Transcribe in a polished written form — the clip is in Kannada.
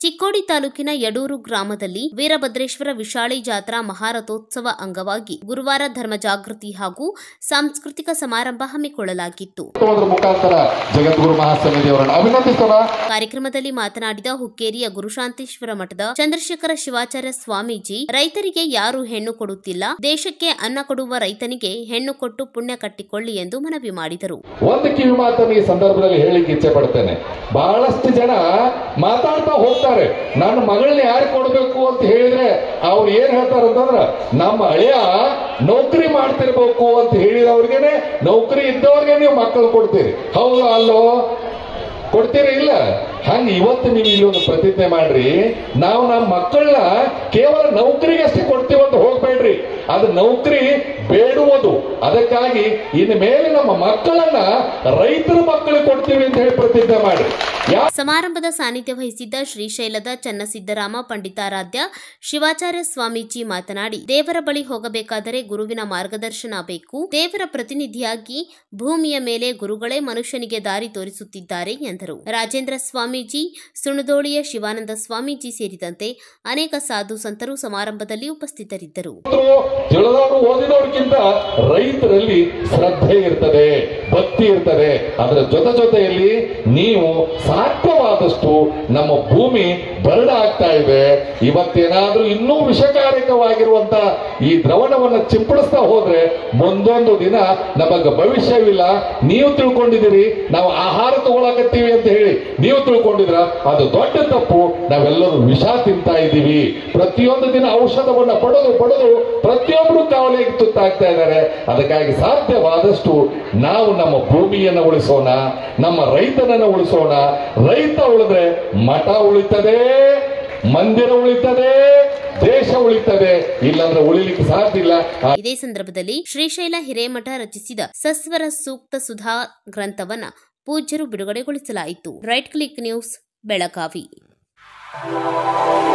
ಚಿಕ್ಕೋಡಿ ತಾಲೂಕಿನ ಯಡೂರು ಗ್ರಾಮದಲ್ಲಿ ವೀರಭದ್ರೇಶ್ವರ ವಿಶಾಲಿ ಜಾತ್ರಾ ಮಹಾರಥೋತ್ಸವ ಅಂಗವಾಗಿ ಗುರುವಾರ ಧರ್ಮ ಜಾಗೃತಿ ಹಾಗೂ ಸಾಂಸ್ಕೃತಿಕ ಸಮಾರಂಭ ಹಮ್ಮಿಕೊಳ್ಳಲಾಗಿತ್ತು. ಕಾರ್ಯಕ್ರಮದಲ್ಲಿ ಮಾತನಾಡಿದ ಹುಕ್ಕೇರಿಯ ಗುರುಶಾಂತೇಶ್ವರ ಮಠದ ಚಂದ್ರಶೇಖರ ಶಿವಾಚಾರ್ಯ ಸ್ವಾಮೀಜಿ, ರೈತರಿಗೆ ಯಾರು ಹೆಣ್ಣು ಕೊಡುತ್ತಿಲ್ಲ, ದೇಶಕ್ಕೆ ಅನ್ನ ಕೊಡುವ ರೈತನಿಗೆ ಹೆಣ್ಣು ಕೊಟ್ಟು ಪುಣ್ಯ ಕಟ್ಟಿಕೊಳ್ಳಿ ಎಂದು ಮನವಿ ಮಾಡಿದರು. ಒಂದು ಕಿವಿ ಮಾತನ್ನು ಈ ಸಂದರ್ಭದಲ್ಲಿ ಹೇಳಿಕ್ಕೆ ಇಚ್ಛೆ ಪಡ್ತೇನೆ. ಬಹಳಷ್ಟು ಜನ ಮಾತಾಡ್ತಾ ಹೋಗ್ತಾರೆ, ನನ್ನ ಮಗಳನ್ನ ಯಾರು ಕೊಡಬೇಕು ಅಂತ ಹೇಳಿದ್ರೆ ಅವ್ರು ಏನ್ ಹೇಳ್ತಾರೆ ಅಂತಂದ್ರ, ನಮ್ಮ ಹಳೆಯ ನೌಕರಿ ಮಾಡ್ತಿರ್ಬೇಕು ಅಂತ ಹೇಳಿದವ್ರಿಗೇನೆ, ನೌಕರಿ ಇದ್ದವ್ರಿಗೆ ನೀವು ಮಕ್ಕಳು ಕೊಡ್ತೀರಿ. ಹೌದು ಅಲ್ಲೋ? ಕೊಡ್ತೀರಿ ಇಲ್ಲ? ಹಂಗ ಇವತ್ತು ನೀವು ಇಲ್ಲೊಂದು ಪ್ರತಿಜ್ಞೆ ಮಾಡ್ರಿ, ನಾವು ನಮ್ಮ ಮಕ್ಕಳನ್ನ ಕೇವಲ ನೌಕರಿಗಷ್ಟೇ ಕೊಡ್ತೀವಂತ ಹೋಗ್ಬೇಡ್ರಿ. ಅದು ನೌಕರಿ ಬೇಡುವುದು. ಅದಕ್ಕಾಗಿ ಇನ್ನು ಮೇಲೆ ನಮ್ಮ ಮಕ್ಕಳನ್ನ ರೈತರ ಮಕ್ಕಳಿಗೆ ಕೊಡ್ತೀವಿ ಅಂತ ಹೇಳಿ ಪ್ರತಿಜ್ಞೆ ಮಾಡ್ರಿ. ಸಮಾರಂಭದ ಸಾನ್ನಿಧ್ಯ ವಹಿಸಿದ್ದ ಶ್ರೀಶೈಲದ ಚನ್ನಸಿದ್ದರಾಮ ಪಂಡಿತಾರಾಧ್ಯ ಶಿವಾಚಾರ್ಯ ಸ್ವಾಮೀಜಿ ಮಾತನಾಡಿ, ದೇವರ ಬಳಿ ಹೋಗಬೇಕಾದರೆ ಗುರುವಿನ ಮಾರ್ಗದರ್ಶನ ಬೇಕು. ದೇವರ ಪ್ರತಿನಿಧಿಯಾಗಿ ಭೂಮಿಯ ಮೇಲೆ ಗುರುಗಳೇ ಮನುಷ್ಯನಿಗೆ ದಾರಿ ತೋರಿಸುತ್ತಿದ್ದಾರೆ ಎಂದರು. ರಾಜೇಂದ್ರ ಸ್ವಾಮೀಜಿ, ಸುಣದೋಳಿಯ ಶಿವಾನಂದ ಸ್ವಾಮೀಜಿ ಸೇರಿದಂತೆ ಅನೇಕ ಸಾಧು ಸಂತರು ಸಮಾರಂಭದಲ್ಲಿ ಉಪಸ್ಥಿತರಿದ್ದರು. ತಿಳಿದವರು ಓದಿದವ್ರಿಗಿಂತ ರೈತರಲ್ಲಿ ಶ್ರದ್ಧೆ ಇರ್ತದೆ, ಭಕ್ತಿ ಇರ್ತದೆ. ಅದರ ಜೊತೆಯಲ್ಲಿ ನೀವು ಸಾಧ್ಯವಾದಷ್ಟು ನಮ್ಮ ಭೂಮಿ ಬರಡಾಗ್ತಾ ಇದೆ. ಇವತ್ತೇನಾದ್ರೂ ಇನ್ನೂ ವಿಷಕಾರಕವಾಗಿರುವಂತ ಈ ದ್ರವಣವನ್ನು ಚಿಂಪಡಿಸ್ತಾ ಹೋದ್ರೆ ಮುಂದೊಂದು ದಿನ ನಮಗ ಭವಿಷ್ಯವಿಲ್ಲ. ನೀವು ತಿಳ್ಕೊಂಡಿದ್ದೀರಿ ನಾವು ಆಹಾರ ತಗೊಳಕತ್ತೀವಿ ಅಂತ ಹೇಳಿ ನೀವು ತಿಳ್ಕೊಂಡಿದ್ರ, ಅದು ದೊಡ್ಡ ತಪ್ಪು. ನಾವೆಲ್ಲರೂ ವಿಷ ತಿಂತಾ ಇದ್ದೀವಿ. ಪ್ರತಿಯೊಂದು ದಿನ ಔಷಧವನ್ನ ಪಡೆದು ಪ್ರತಿಯೊಬ್ಬರು ಕಾವಲಿಗೆ ತುತ್ತಾಗ್ತಾ ಇದ್ದಾರೆ. ಅದಕ್ಕಾಗಿ ಸಾಧ್ಯವಾದಷ್ಟು ನಾವು ನಮ್ಮ ಭೂಮಿಯನ್ನು ಉಳಿಸೋಣ, ನಮ್ಮ ರೈತನನ್ನು ಉಳಿಸೋಣ. ರೈತ ಉಳಿದ್ರೆ ಮಠ ಉಳಿತದೆ, ಮಂದಿರ ಉಳಿತದೆ, ದೇಶ ಉಳಿತದೆ. ಇಲ್ಲಾಂದ್ರೆ ಉಳಿಲಿಕ್ಕೆ ಸಾಧ್ಯ ಇಲ್ಲ. ಇದೇ ಸಂದರ್ಭದಲ್ಲಿ ಶ್ರೀಶೈಲ ಹಿರೇಮಠ ರಚಿಸಿದ ಸಸ್ವರ ಸೂಕ್ತ ಸುಧಾ ಗ್ರಂಥವನ್ನ ಪೂಜ್ಯರು ಬಿಡುಗಡೆಗೊಳಿಸಲಾಯಿತು. Right click news, Belagavi.